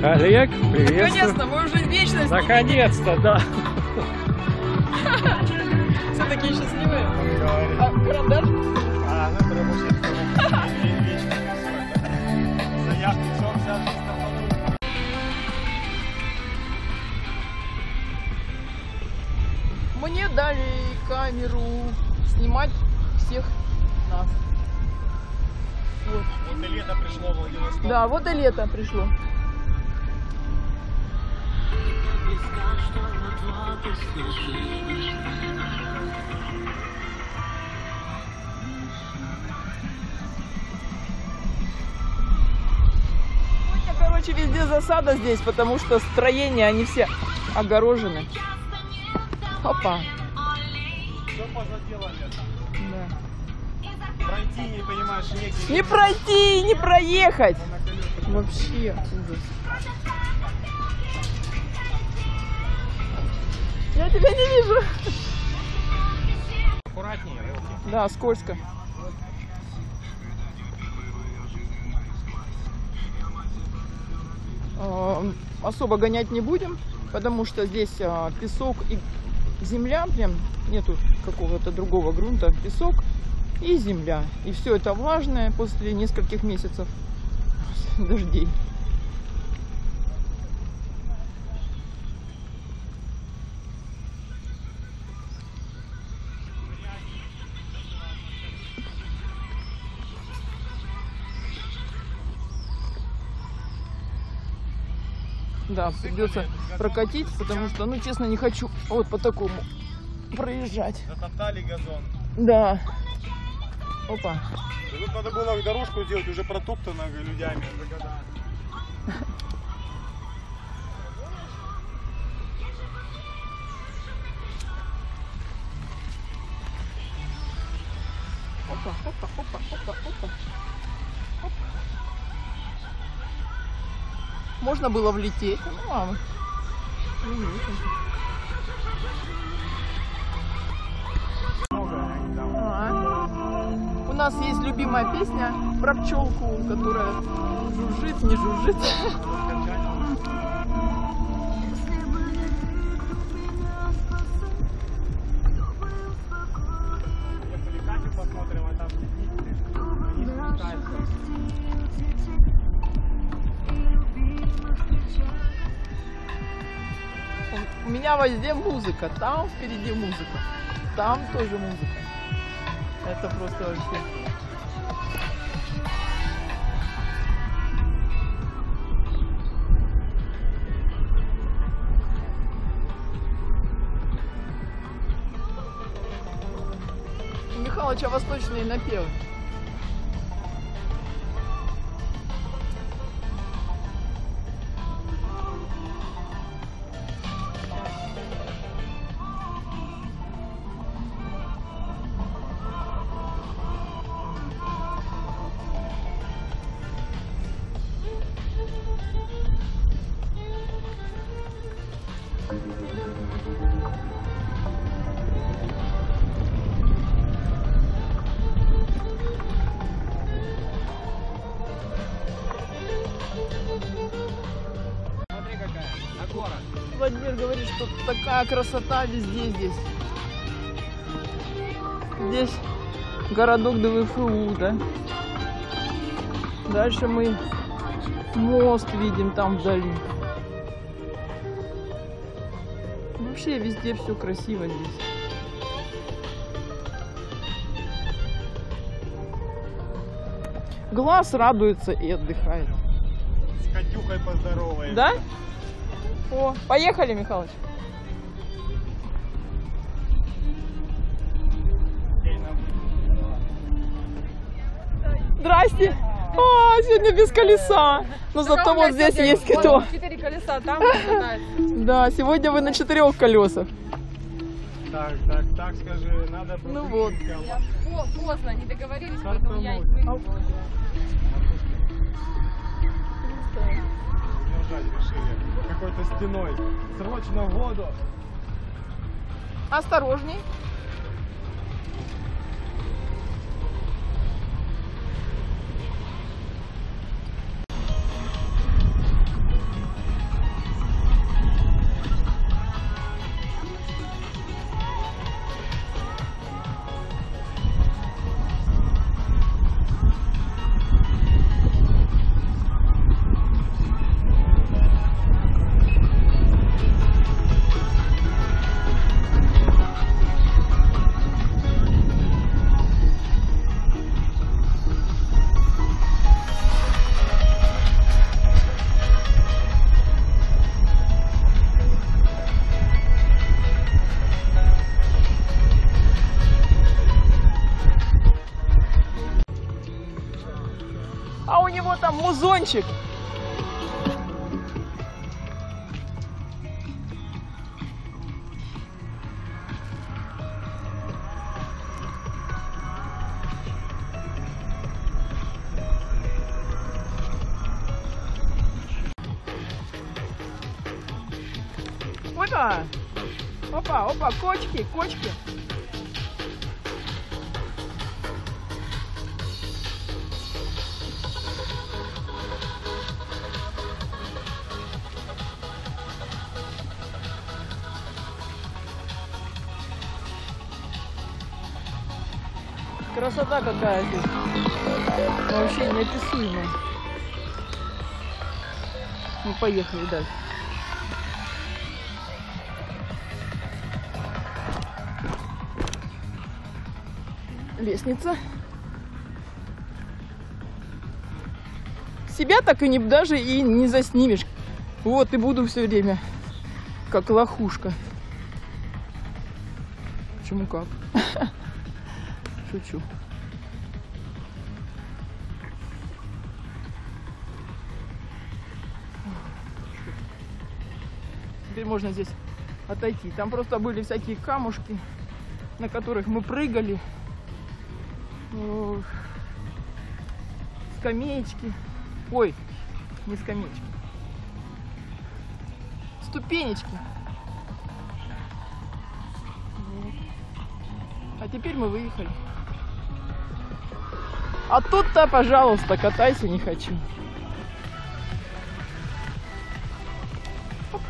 Олег, приветствую. Наконец-то, мы уже вечность. Наконец-то, да. Все такие счастливые. А карандаш? Ну потому что вечно. Заявки, солнце, Мне дали камеру снимать всех нас. Вот. Вот и лето пришло в Владивосток. Да, вот и лето пришло. Короче, везде засада здесь, потому что строения, они все огорожены. Опа. Все позаделали. Да. Пройти не понимаешь, негде. Не пройти, не проехать. Вообще ужас. Я тебя не вижу. Аккуратнее, елки. Да, скользко. Особо гонять не будем, потому что здесь песок и земля, прям нету какого-то другого грунта, песок и земля. И все это влажное после нескольких месяцев дождей. Да, придется прокатить, потому что, ну, честно, не хочу вот по такому проезжать. Затоптали газон. Да. Опа. Тут надо было дорожку сделать, уже протоптано людьми за года. Опа, опа, опа, опа, опа. Оп. Можно было влететь. Ну, ладно. У нас есть любимая песня про пчелку, которая жужжит, не жужжит. Посмотрим, а там не спускается. У меня везде музыка, там впереди музыка, там тоже музыка. Это просто вообще. У Михалыча восточные напевы. Смотри какая, на город. Владимир говорит, что такая красота везде здесь. Здесь городок ДВФУ, да? Дальше мы мост видим там вдали. Вообще везде все красиво здесь. Глаз радуется и отдыхает. С Катюхой поздороваемся. Да? О, поехали, Михалыч. Здрасте. А, сегодня без колеса. Но зато вот здесь есть кто. 4 колеса, там начинается. Да, сегодня вы на 4 колесах. Так, скажи, надо было. Ну вот. Поздно, не договорились, Карту поэтому я... ноль. Держать решили. Какой-то стеной. Срочно в воду. Осторожней. А у него там музончик. Опа! Опа, опа, кочки, кочки. Красота какая здесь. Вообще неописуемая. Ну, поехали дальше. Лестница. Себя так и не даже и не заснимешь. Вот и буду все время как лохушка. Почему как? Шучу. Теперь можно здесь отойти. Там просто были всякие камушки, на которых мы прыгали. Скамеечки. Ой, не скамеечки. Ступенечки. А теперь мы выехали. А тут-то, пожалуйста, катайся, не хочу. Оп.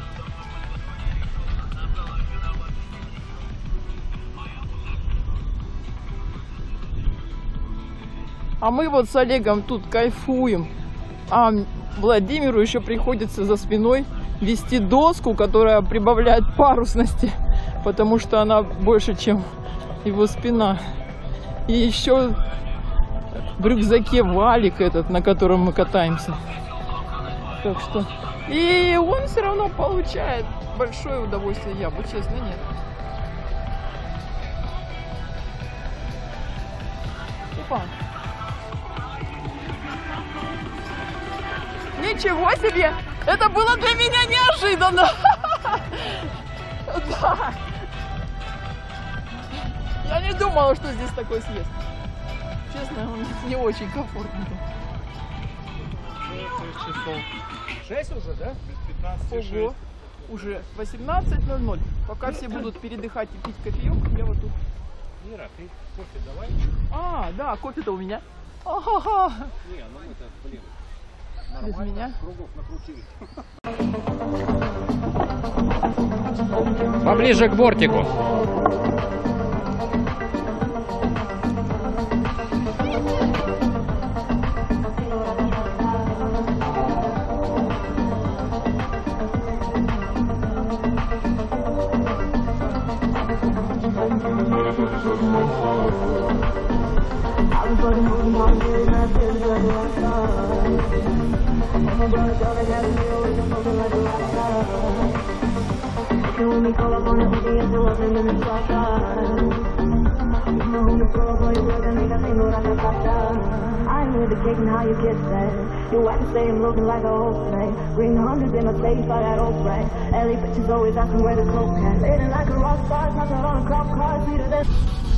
А мы вот с Олегом тут кайфуем. А Владимиру еще приходится за спиной вести доску, которая прибавляет парусности, потому что она больше, чем его спина. И еще в рюкзаке валик этот, на котором мы катаемся. Так что... И он все равно получает большое удовольствие. Я бы, честно, нет. Опа. Ничего себе! Это было для меня неожиданно! Да. Я не думала, что здесь такой съезд. Честно, он не очень комфортный. 6 часов. 6 уже, да? Без 15:06. Ого, уже 18:00. Пока все будут передыхать и пить кофеек, я вот тут. Ира, ты кофе давай. А, да, кофе-то у меня. Ага. Не, ну это, блин, Без меня. кругов накрутили. Поближе к бортику. How you get that? You watch the same looking like an old snake. Bring hundreds in a safe, I got old swag. LA bitches always asking where the coke at. Living like a rock star, not on a cop car, sweeter than